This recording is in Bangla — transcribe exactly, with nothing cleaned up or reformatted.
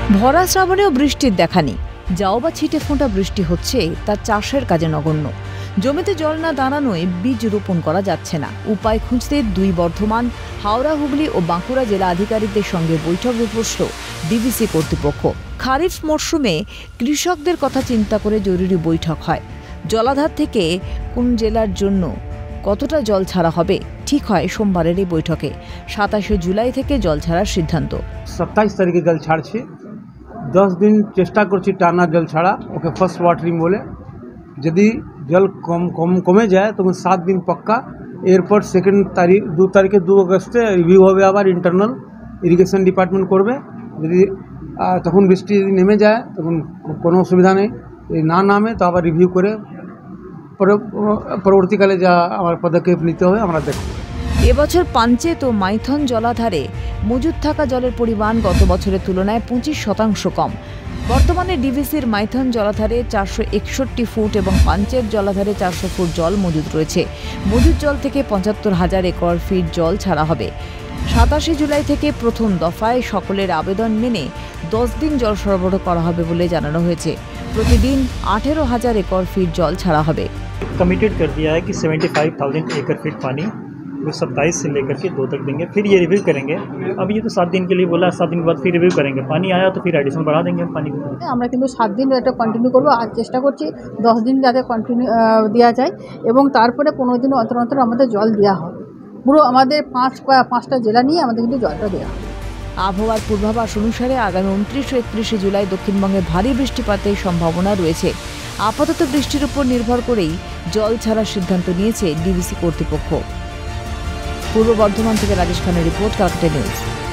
ভরা শ্রাবণেও বৃষ্টির দেখা নেই। যাও বা ছিটে ফোঁটা বৃষ্টি হচ্ছে, তা চাষের কাজে নগণ্য। জমিতে জল না দাঁড়ানোয় বীজ রোপণ করা যাচ্ছে না। উপায় খুঁজতে দুই বর্ধমান, হাওড়া, হুগলি ও বাঁকুড়া জেলা আধিকারিকদের সঙ্গে বৈঠকে বসল ডিভিসি কর্তৃপক্ষ। খারিফ মরশুমে কৃষকদের কথা চিন্তা করে জরুরি বৈঠক হয়। জলাধার থেকে কোন জেলার জন্য কতটা জল ছাড়া হবে ঠিক হয় সোমবারের এই বৈঠকে। সাতাশে জুলাই থেকে জল ছাড়ার সিদ্ধান্ত। सत्ताईस तारीखे जल छाड़ছি, दस दिन চেষ্টা করছি টানা জল ছাড়া, ওকে ফার্স্ট ওয়াটারিং বলে। যদি জল কম কম কমে যায় তখন সাত দিন পাক্কা। এরপর সেকেন্ড তারিখ দু তারিখে দু আগস্টে রিভিউ হবে, আবার ইন্টারনাল ইরিগেশন ডিপার্টমেন্ট করবে। যদি তখন বৃষ্টি নেমে যায় তখন কোনো অসুবিধা নেই, না নামে তো আবার রিভিউ করে পরবর্তীকালে যা আমার পদক্ষেপ নিতে হবে আমরা দেখব। এবছর পাঞ্চেত ও মাইথন জলাধারে মজুদ থাকা জলের পরিমাণ গত বছরের তুলনায় পঁচিশ শতাংশ কম। বর্তমানে ডিভিসির মাইথন জলাধারে চারশো একষট্টি ফুট এবং পাঞ্চের জলাধারে চারশো ফুট জল মজুদ রয়েছে। মজুদ জল থেকে পঁচাত্তর হাজার একর ফিট জল ছাড়া হবে। সাতাশে জুলাই থেকে প্রথম দফায় সকলের আবেদন মেনে দশ দিন জল সরবরাহ করা হবে বলে জানানো হয়েছে। প্রতিদিন আঠেরো হাজার একর ফিট জল ছাড়া হবে। कमिटेड कर दिया है कि पचहत्तर हज़ार एकड़ फीट पानी वो सत्ताईस से लेकर के दो तक देंगे। फिर ये रिव्यू करेंगे। अब ये तो सात दिन के लिए बोला, सात दिन के बाद फिर रिव्यू करेंगे। पानी आया तो फिर एडिशनल बढ़ा देंगे पानी को। আমরা কিন্তু সাত দিন এটা কন্টিনিউ করবো। আর চেষ্টা করছি দশ দিন যাতে কন্টিনিউ দেওয়া যায় এবং তারপরে পনেরো দিন অন্তর অন্তর আমাদের জল দেওয়া হয়। পুরো আমাদের পাঁচ পাঁচটা জেলা নিয়ে আমাদের কিন্তু জলটা দেওয়া হয়। আবহাওয়ার পূর্বাভাস অনুসারে আগামী উনত্রিশ ও একত্রিশে জুলাই দক্ষিণবঙ্গে ভারী বৃষ্টিপাতের সম্ভাবনা রয়েছে। আপাতত বৃষ্টির উপর নির্ভর করেই জল ছাড়ার সিদ্ধান্ত নিয়েছে ডিভিসি কর্তৃপক্ষ। পূর্ব বর্ধমান থেকে রাজেশ খানের রিপোর্ট, কালকাটা নিউজ।